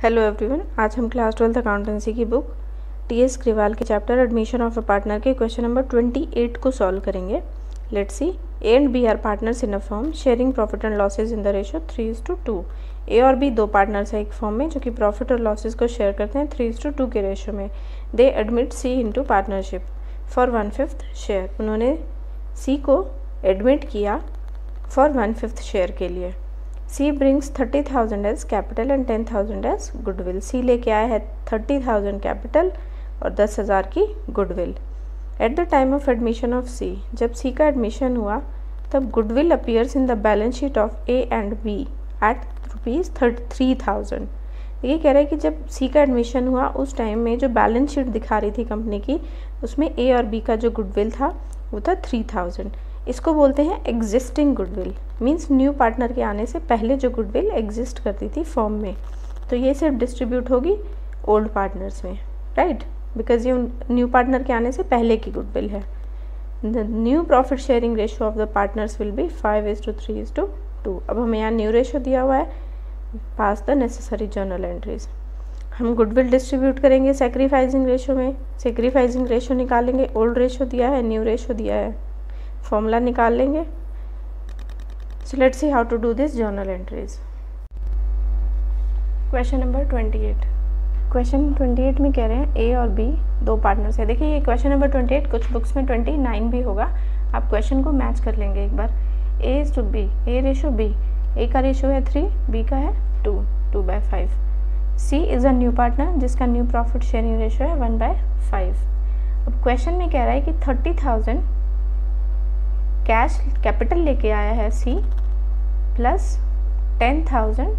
Hello everyone, आज हम class 12th accountancy की बुक टी.एस. ग्रेवाल के chapter admission of a partner के क्वेश्चन नंबर 28 को सॉल्व करेंगे। Let's see. A and B are partners in a firm sharing profit and losses in the ratio 3:2। A और B दो partners हैं एक firm में जो कि प्रॉफिट और लॉसेज को शेयर करते हैं 3:2 के रेशियो में। They admit C into partnership for 1/5 share. उन्होंने सी को एडमिट किया फॉर 1/5 शेयर के लिए। C brings 30,000 as capital and 10,000 as goodwill. C लेके आया है 30,000 कैपिटल और 10,000 की goodwill. At the time of admission of C, जब सी का एडमिशन हुआ तब goodwill appears in the balance sheet of A and B at ₹3,000। ये कह रहा है कि जब सी का एडमिशन हुआ उस टाइम में जो बैलेंस शीट दिखा रही थी कंपनी की, उसमें ए और बी का जो गुडविल था वो था 3,000। इसको बोलते हैं existing goodwill, means new partner के आने से पहले जो गुडविल एग्जिस्ट करती थी फर्म में, तो ये सिर्फ डिस्ट्रीब्यूट होगी ओल्ड पार्टनर्स में, राइट, बिकॉज ये न्यू पार्टनर के आने से पहले की गुडविल है। The new profit sharing ratio of the partners will be 5:3:2। अब हमें यहाँ न्यू रेशियो दिया हुआ है, pass the necessary journal entries. हम गुडविल डिस्ट्रीब्यूट करेंगे सेक्रीफाइसिंग रेशियो में। सेक्रीफाइसिंग रेशियो निकालेंगे, ओल्ड रेशियो दिया है, न्यू रेशियो दिया है, फॉर्मूला निकाल लेंगे। So let's see how to do this journal entries. Question number 28। Question 28 में कह रहे हैं ए और बी दो पार्टनर्स है। देखिए ये क्वेश्चन नंबर 28, कुछ बुक्स में 29 भी होगा, आप क्वेश्चन को मैच कर लेंगे एक बार। A is to B, A ratio B, A का रेशो है 3, बी का है 2/5। C is a new partner जिसका न्यू प्रॉफिट शेयरिंग रेशो है 1/5। अब क्वेश्चन में कह रहा है कि 30,000 कैश कैपिटल लेके आया है सी प्लस 10,000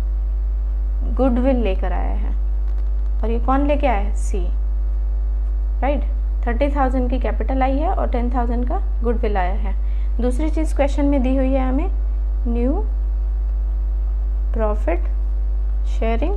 गुडविल लेकर आया है, और ये कौन लेके आया है? सी, राइट। 30,000 की कैपिटल आई है और 10,000 का गुडविल आया है। दूसरी चीज़ क्वेश्चन में दी हुई है हमें न्यू प्रॉफिट शेयरिंग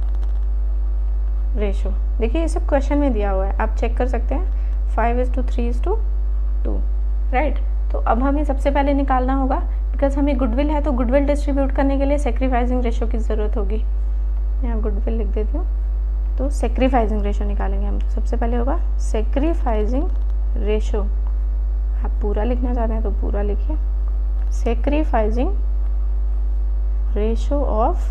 रेशो। देखिए ये सब क्वेश्चन में दिया हुआ है, आप चेक कर सकते हैं 5:3:2, राइट। तो अब हमें सबसे पहले निकालना होगा, बिकॉज हमें गुडविल है तो गुडविल डिस्ट्रीब्यूट करने के लिए सेक्रीफाइसिंग रेशो की ज़रूरत होगी। यहाँ गुडविल लिख देती हूँ, तो सेक्रीफाइसिंग रेशो निकालेंगे हम। तो सबसे पहले होगा सेक्रीफाइसिंग रेशो। आप पूरा लिखना चाहते हैं तो पूरा लिखिए। सेक्रीफाइसिंग रेशो ऑफ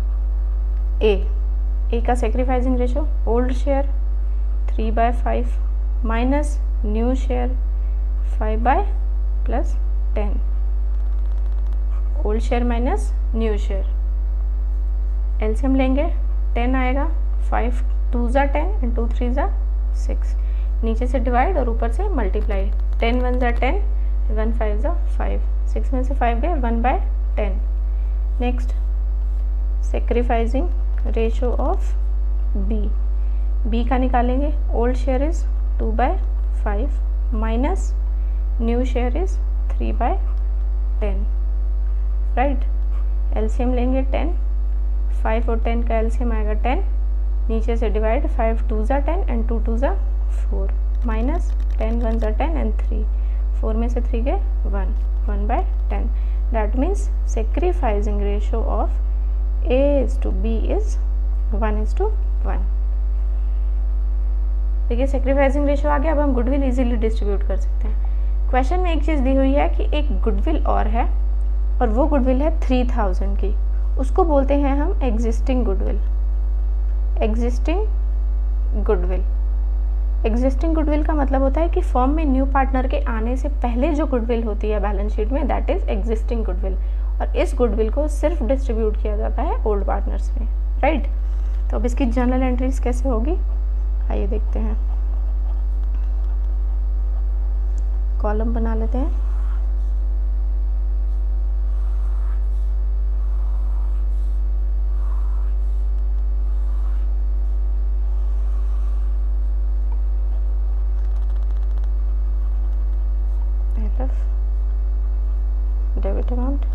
ए का sacrificing ratio old share 3/5 minus new share 5/+10। Old share minus new share, LCM लेंगे 10 आएगा, 5 2s are 10 and 2 3s are 6। नीचे से डिवाइड और ऊपर से multiply, 10 1s are 10, 1 5s are 5, 6 में से 5 गए 1/10। Next sacrificing ratio of B का निकालेंगे। Old share is 2/5 minus new share is 3/10, right. LCM लेंगे 10, 5 और 10 का एलसीएम आएगा 10, नीचे से divide, 5 2s are 10 and 2 2s are 4 minus 10 1s are 10 and 3, 4 में से 3 गए 1/10। That means sacrificing ratio of A is to B is 1:1। देखिए सेक्रीफाइसिंग रेशो आ गया। अब हम गुडविल इजीली डिस्ट्रीब्यूट कर सकते हैं। क्वेश्चन में एक चीज़ दी हुई है कि एक गुडविल और है और वो गुडविल है 3,000 की, उसको बोलते हैं हम existing goodwill. Existing goodwill, existing goodwill का मतलब होता है कि फर्म में न्यू पार्टनर के आने से पहले जो गुडविल होती है बैलेंस शीट में, दैट इज एग्जिस्टिंग गुडविल, और इस गुडविल को सिर्फ डिस्ट्रीब्यूट किया जाता है ओल्ड पार्टनर्स में, राइट। तो अब इसकी जर्नल एंट्रीज कैसे होगी, आइए देखते हैं। कॉलम बना लेते हैं। Debit amount,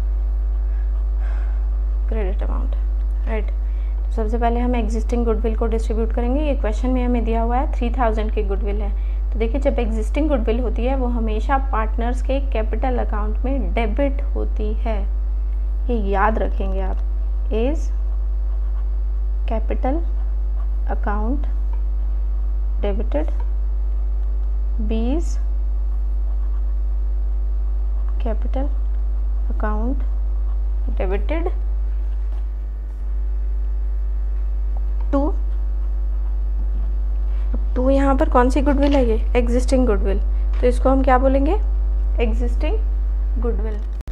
credit amount, right. सबसे पहले हम एग्जिस्टिंग गुडविल को डिस्ट्रीब्यूट करेंगे। ये क्वेश्चन में हमें दिया हुआ है 3,000 की गुडविल है, तो देखिए जब एग्जिस्टिंग गुडविल होती है वो हमेशा पार्टनर्स के कैपिटल अकाउंट में डेबिट होती है, ये याद रखेंगे आप। Is capital account debited, B is capital account debited to, अब टू यहाँ पर कौन सी गुडविल है, ये एग्जिस्टिंग गुडविल, तो इसको हम क्या बोलेंगे, एग्जिस्टिंग गुडविल।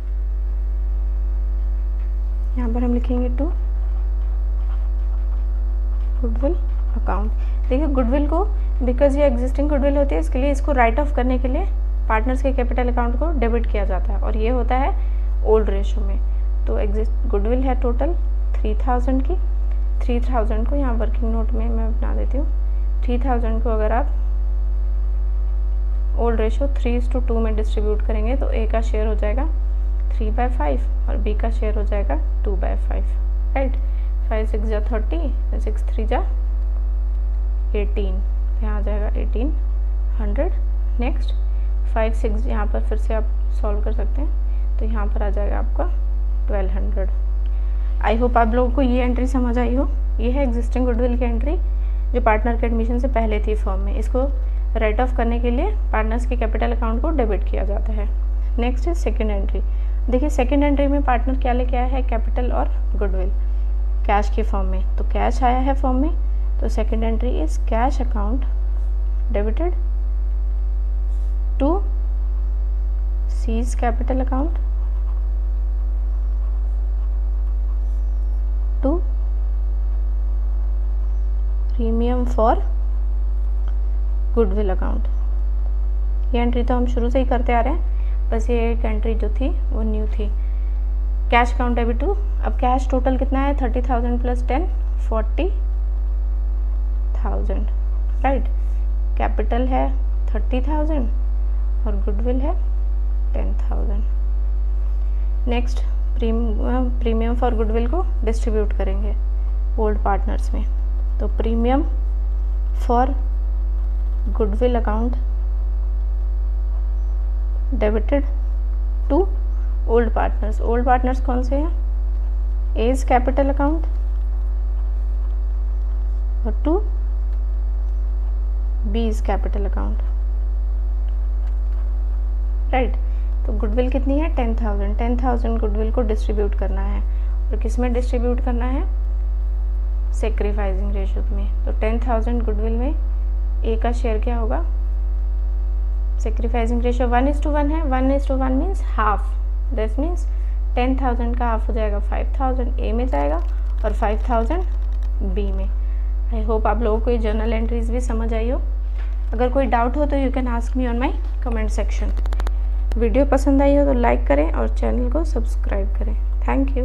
यहाँ पर हम लिखेंगे टू गुडविल अकाउंट। देखिए गुडविल को, बिकॉज ये एग्जिस्टिंग गुडविल होती है, इसके लिए इसको राइट ऑफ करने के लिए पार्टनर्स के कैपिटल अकाउंट को डेबिट किया जाता है, और ये होता है ओल्ड रेशो में। तो एग्जिस्ट गुडविल है टोटल 3000 की, 3000 को यहाँ वर्किंग नोट में मैं बना देती हूँ। 3000 को अगर आप ओल्ड रेशो 3:2 में डिस्ट्रीब्यूट करेंगे तो ए का शेयर हो जाएगा 3/5 और बी का शेयर हो जाएगा 2/5, राइट। 5 6 जा 30, 6 3 जा 18, यहाँ आ जाएगा 1800। नेक्स्ट 5 6 यहाँ पर फिर से आप सॉल्व कर सकते हैं, तो यहाँ पर आ जाएगा आपका 1200। आई होप आप लोगों को ये एंट्री समझ आई हो। ये है एग्जिस्टिंग गुडविल की एंट्री जो पार्टनर के एडमिशन से पहले थी फर्म में। इसको राइट ऑफ करने के लिए पार्टनर्स के कैपिटल अकाउंट को डेबिट किया जाता है। नेक्स्ट है सेकेंड एंट्री। देखिए सेकेंड एंट्री में पार्टनर क्या लेके आया है, कैपिटल और गुडविल कैश की फॉर्म में। तो कैश आया है फॉर्म में, तो second entry is cash account debited to C's capital account to premium for goodwill account. ये एंट्री तो हम शुरू से ही करते आ रहे हैं, बस ये एक एंट्री जो थी वो न्यू थी। कैश अकाउंट डेबिट टू, अब कैश टोटल कितना है 30,000 प्लस 10 40,000, राइट। कैपिटल है 30,000 और गुडविल है 10,000। नेक्स्ट प्रीमियम फॉर गुडविल को डिस्ट्रीब्यूट करेंगे ओल्ड पार्टनर्स में। तो premium for goodwill account debited to old partners. Old partners कौन से हैं, एज कैपिटल अकाउंट और to B's capital account, right. तो गुडविल कितनी है 10,000, 10,000 गुडविल को डिस्ट्रीब्यूट करना है, और किस में डिस्ट्रीब्यूट करना है, सेक्रीफाइसिंग रेशो में। तो 10,000 गुडविल में ए का शेयर क्या होगा, सेक्रीफाइसिंग रेशो 1:1 है, 1:1 मीन्स हाफ, दैट मीन्स 10,000 का हाफ हो जाएगा 5,000 ए में जाएगा और 5,000 बी में। आई होप आप लोगों को ये जर्नल एंट्रीज भी समझ आई हो। अगर कोई डाउट हो तो you can ask me on my comment section. Video पसंद आई हो तो लाइक करें और चैनल को सब्सक्राइब करें। Thank you.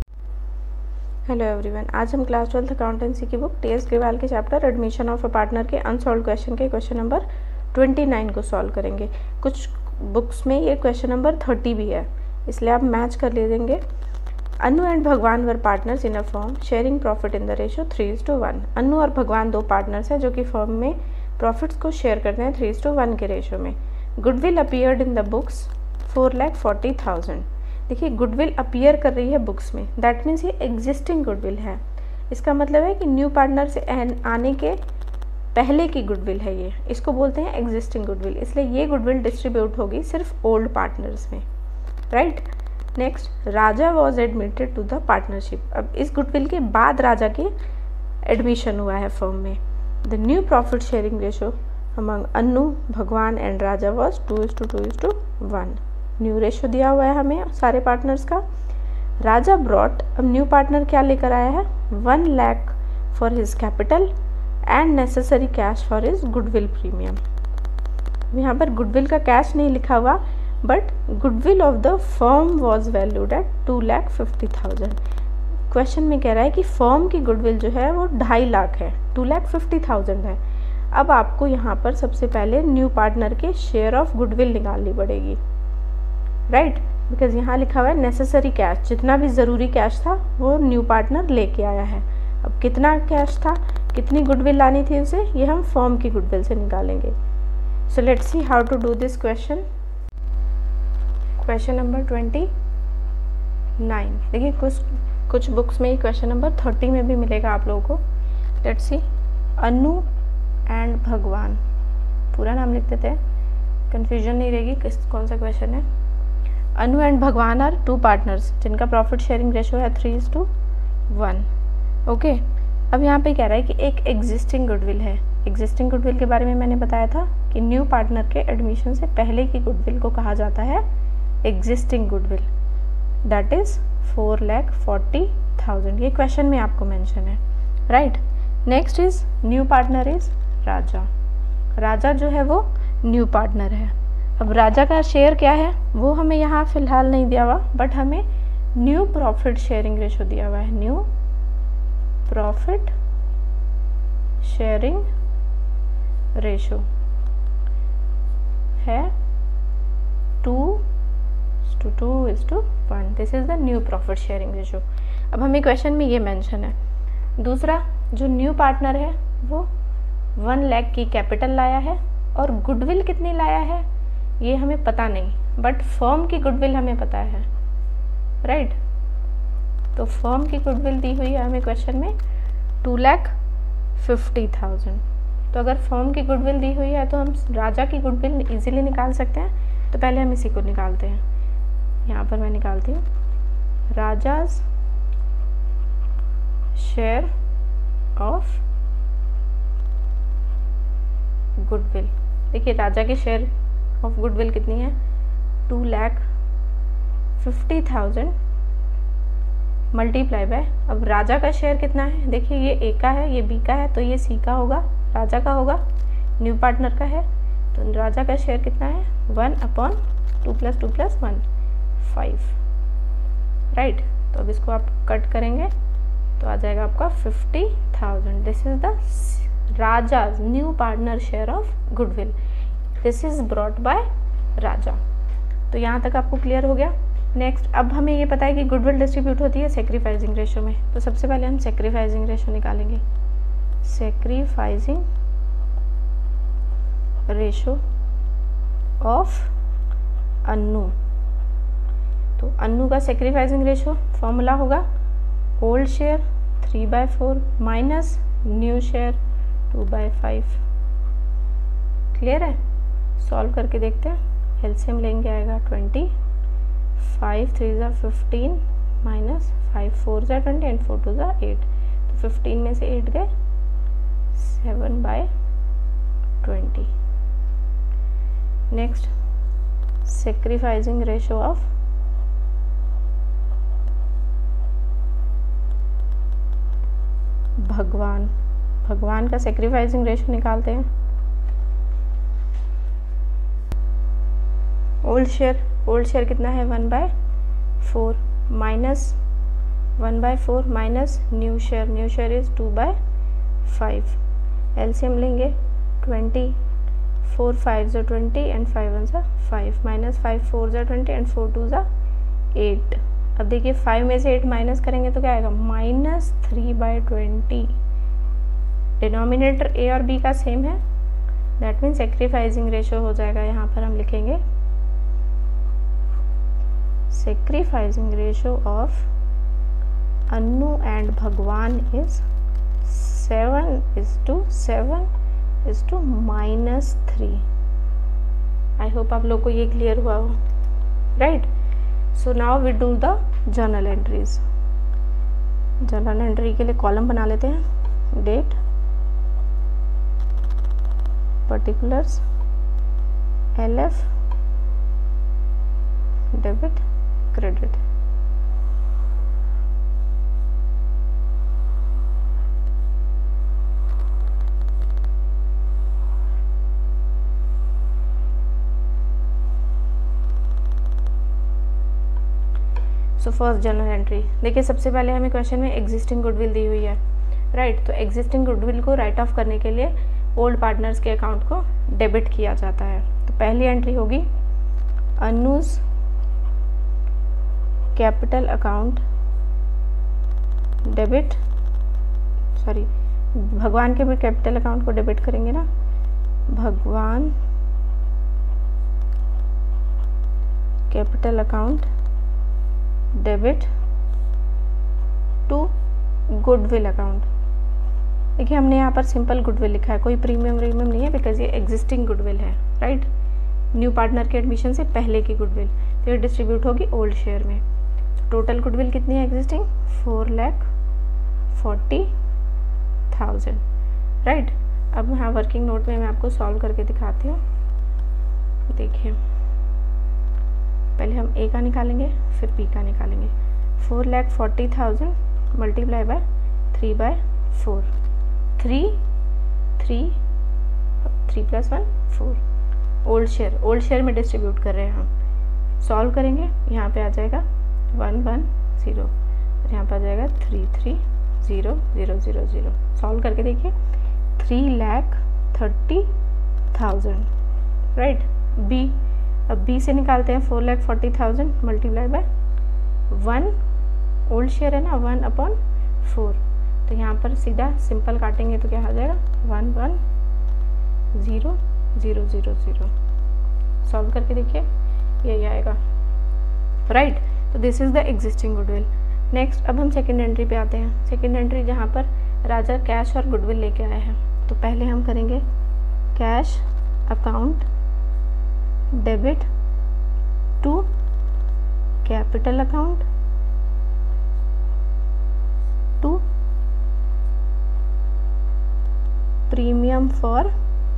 हेलो एवरीवन, आज हम क्लास 12th अकाउंटेंसी की बुक टीएस ग्रेवाल के chapter admission of a partner के अनसॉल्व क्वेश्चन के क्वेश्चन नंबर 29 को सॉल्व करेंगे। कुछ बुक्स में ये क्वेश्चन नंबर 30 भी है, इसलिए आप मैच कर ले देंगे। Anu and Bhagwan were partners in a firm sharing profit in the ratio 3:1। Anu और भगवान दो पार्टनर्स हैं जो कि फर्म में प्रॉफिट्स को शेयर करते हैं 3:1 के रेशो में। Goodwill appeared in the books 4,40,000। देखिए गुडविल अपीयर कर रही है बुक्स में, दैट मीन्स ये एग्जिस्टिंग गुडविल है। इसका मतलब है कि न्यू पार्टनर से आने के पहले की गुडविल है ये, इसको बोलते हैं एग्जिस्टिंग गुडविल। इसलिए ये गुडविल डिस्ट्रीब्यूट होगी सिर्फ ओल्ड पार्टनर्स में, right. Next, Raja was admitted to the partnership. अब इस गुडविल के बाद राजा की एडमिशन हुआ है फर्म में। The new profit sharing ratio among Anu, Bhagwan and Raja was 2:2:1। New ratio दिया हुआ है हमें सारे पार्टनर्स का। राजा ब्रॉट, अब न्यू पार्टनर क्या लेकर आया है, 1 lakh for his capital and necessary cash for his goodwill premium. यहाँ पर गुडविल का कैश नहीं लिखा हुआ, but goodwill of the firm was valued at 2,50,000। Question में कह रहा है कि फर्म की गुडविल जो है वो 2.5 लाख है, 2,50,000 है। अब आपको यहाँ पर सबसे पहले न्यू पार्टनर के शेयर ऑफ गुडविल निकालनी पड़ेगी, राइट, बिकॉज यहाँ लिखा हुआ है नेसेसरी कैश, जितना भी ज़रूरी कैश था वो न्यू पार्टनर लेके आया है। अब कितना कैश था, कितनी गुडविल लानी थी उसे, ये हम फर्म की गुडविल से निकालेंगे। So let's see how to do this question. Question number 29। देखिए कुछ बुक्स में क्वेश्चन नंबर 30 में भी मिलेगा आप लोगों को। लेट्स सी, अनु एंड भगवान, पूरा नाम लिख देते हैं, कन्फ्यूजन नहीं रहेगी कौन सा क्वेश्चन है। Anu and Bhagwan are 2 partners जिनका प्रॉफिट शेयरिंग रेशो है 3:1। ओके, अब यहाँ पे कह रहा है कि एक एग्जिस्टिंग गुडविल है। एग्जिस्टिंग गुडविल के बारे में मैंने बताया था कि न्यू पार्टनर के एडमिशन से पहले की गुडविल को कहा जाता है एग्जिस्टिंग गुडविल, दैट इज 4,40,000। ये क्वेश्चन में आपको मेंशन है, right. Next is new partner is Raja. Raja जो है वो न्यू पार्टनर है। अब राजा का शेयर क्या है वो हमें यहाँ फिलहाल नहीं दिया हुआ, बट हमें न्यू प्रॉफिट शेयरिंग रेशो दिया हुआ है। न्यू प्रॉफिट शेयरिंग रेशो है 2:1। This is the new profit sharing ratio. अब हमें क्वेश्चन में ये मेंशन है। दूसरा, जो न्यू पार्टनर है वो 1 लाख की कैपिटल लाया है और गुडविल कितनी लाया है ये हमें पता नहीं, बट फर्म की गुडविल हमें पता है, राइट। तो फर्म की गुडविल दी हुई है हमें क्वेश्चन में 2,50,000। तो अगर फर्म की गुडविल दी हुई है तो हम राजा की गुडविल इजीली निकाल सकते हैं। तो पहले हम इसी को निकालते हैं। यहाँ पर मैं निकालती हूँ राजाज शेयर ऑफ गुडविल। देखिए राजा की शेयर ऑफ गुडविल कितनी है 2,50,000 मल्टीप्लाई बाय, अब राजा का शेयर कितना है, देखिए ये ए का है, ये बी का है, तो ये सी का होगा, राजा का होगा, न्यू पार्टनर का है। तो राजा का शेयर कितना है 1/2 + 2 + 1 5, राइट। तो अब इसको आप कट करेंगे तो आ जाएगा आपका 50,000। This is the Raja's new partner share of goodwill, this is brought by Raja. तो यहाँ तक आपको क्लियर हो गया। नेक्स्ट, अब हमें ये पता है कि गुडविल डिस्ट्रीब्यूट होती है सेक्रीफाइसिंग रेशो में। तो सबसे पहले हम सेक्रीफाइसिंग रेशो निकालेंगे। Sacrificing ratio of Anu. तो अनु का सेक्रीफाइसिंग रेशो फॉर्मूला होगा old share 3/4 minus new share 2/5। Clear है? सॉल्व करके देखते हैं। एलसीएम लेंगे, आएगा 20, 5 3 = 15 माइनस 5 4 = 20 एंड 4 2 = 8। तो 15 में से 8 गए 7/20। नेक्स्ट, सेक्रीफाइसिंग रेशो ऑफ भगवान। भगवान का सेक्रीफाइसिंग रेशो निकालते हैं। ओल्ड शेयर कितना है 1/4 minus 1/4 minus new share is 2/5। LCM लेंगे 20, 4 5 = 20 एंड 5 1 = 5 माइनस 5 4 = 20 एंड 4 2 = 8। अब देखिए 5 में से 8 माइनस करेंगे तो क्या आएगा -3/20। डिनोमिनेटर ए और बी का सेम है, दैट मीन्स सेक्रीफाइसिंग रेशो हो जाएगा, यहाँ पर हम लिखेंगे sacrificing ratio of Anu and Bhagwan is 7:7:-3। I hope आप लोग को ये क्लियर हुआ हो, right. So now we do the journal entries. Journal entry के लिए कॉलम बना लेते हैं। Date, particulars, LF, debit, credit. So first journal entry, देखिए सबसे पहले हमें क्वेश्चन में एग्जिस्टिंग गुडविल दी हुई है, राइट। तो एग्जिस्टिंग गुडविल को राइट ऑफ करने के लिए ओल्ड पार्टनर्स के अकाउंट को डेबिट किया जाता है। तो पहली एंट्री होगी Anu's capital account debit, sorry Bhagwan के भी कैपिटल अकाउंट को डेबिट करेंगे ना, Bhagwan capital account debit to goodwill account. देखिए हमने यहाँ पर सिंपल गुडविल लिखा है, कोई प्रीमियम नहीं है बिकॉज ये एग्जिस्टिंग गुडविल है, राइट। न्यू पार्टनर के एडमिशन से पहले की गुडविल, तो ये डिस्ट्रीब्यूट होगी ओल्ड शेयर में। तो टोटल गुडविल कितनी है एग्जिस्टिंग? 4,40,000, राइट। अब यहाँ वर्किंग नोट में मैं आपको सॉल्व करके दिखाती हूँ। देखिए पहले हम ए का निकालेंगे फिर बी का निकालेंगे। 4,40,000 मल्टीप्लाई बाय 3/4, 3 + 1 4। ओल्ड शेयर में डिस्ट्रीब्यूट कर रहे हैं हम। सॉल्व करेंगे, यहाँ पे आ जाएगा 110 और यहाँ पे आ जाएगा 33,0,0,0,0। सॉल्व करके देखिए 3,30,000, राइट। बी, अब बी से निकालते हैं 4,40,000 मल्टीप्लाई बाय 1, ओल्ड शेयर है ना, 1/4। तो यहाँ पर सीधा सिंपल काटेंगे तो क्या आ जाएगा 110,0,0,0। सॉल्व करके देखिए यही आएगा, राइट। तो this is the existing goodwill. Next अब हम सेकेंड एंट्री पे आते हैं। सेकेंड एंट्री जहाँ पर राजा कैश और गुडविल लेके आए हैं, तो पहले हम करेंगे cash account debit to capital account to premium for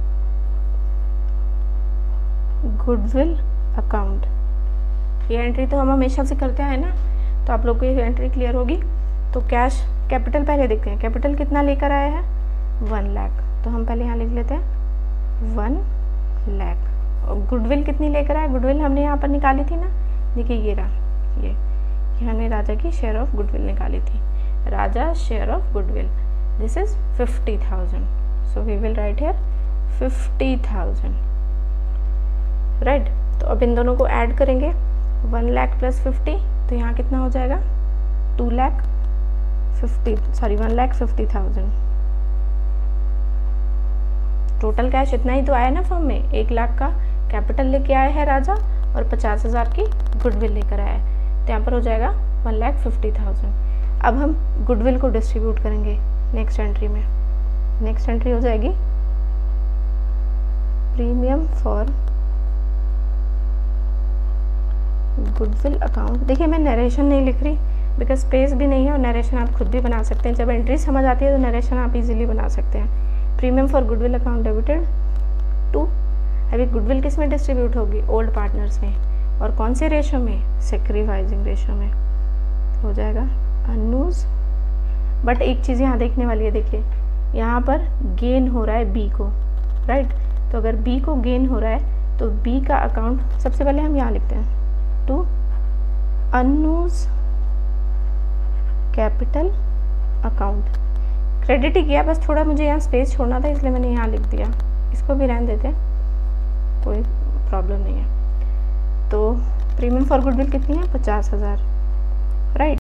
goodwill account. ये एंट्री तो हम हमेशा से करते आए ना, तो आप लोग को ये एंट्री क्लियर होगी। तो कैश कैपिटल पहले देखते हैं, कैपिटल कितना लेकर आया है 1 लाख, तो हम पहले यहाँ लिख लेते हैं 1 लाख। और गुडविल कितनी लेकर आया, गुडविल हमने यहाँ पर निकाली थी ना, देखिए ये रहा, ये हमने राजा की शेयर ऑफ गुडविल निकाली थी। Raja share of goodwill, this is 50,000, so we will write here 50,000, right. तो अब इन दोनों को ऐड करेंगे 1 लाख + 50, तो यहाँ कितना हो जाएगा 1,50,000। टोटल कैश इतना ही तो आया ना फॉर्म में, 1 लाख का कैपिटल लेके आया है राजा और 50,000 की गुडविल लेकर आया है, तो यहाँ पर हो जाएगा 1,50,000। अब हम गुडविल को डिस्ट्रीब्यूट करेंगे नेक्स्ट एंट्री में। नेक्स्ट एंट्री हो जाएगी प्रीमियम फॉर गुडविल अकाउंट। देखिए मैं नरेशन नहीं लिख रही बिकॉज स्पेस भी नहीं है, और नरेशन आप खुद भी बना सकते हैं। जब एंट्री समझ आती है तो नरेशन आप इजीली बना सकते हैं। Premium for goodwill account debited to, अभी गुडविल किस में डिस्ट्रीब्यूट होगी, ओल्ड पार्टनर्स में, और कौन से रेशो में, सेक्रीफाइसिंग रेशो में हो जाएगा अनयूज। बट एक चीज़ यहाँ देखने वाली है, देखिए यहाँ पर गेन हो रहा है बी को, राइट। तो अगर बी को गेन हो रहा है तो बी का अकाउंट सबसे पहले हम यहाँ लिखते हैं to Anu's capital account. Credit ही किया, बस थोड़ा मुझे यहाँ स्पेस छोड़ना था इसलिए मैंने यहाँ लिख दिया, इसको भी रहने देते हैं, कोई प्रॉब्लम नहीं है। तो प्रीमियम फॉर गुडविल कितनी है 50,000, राइट।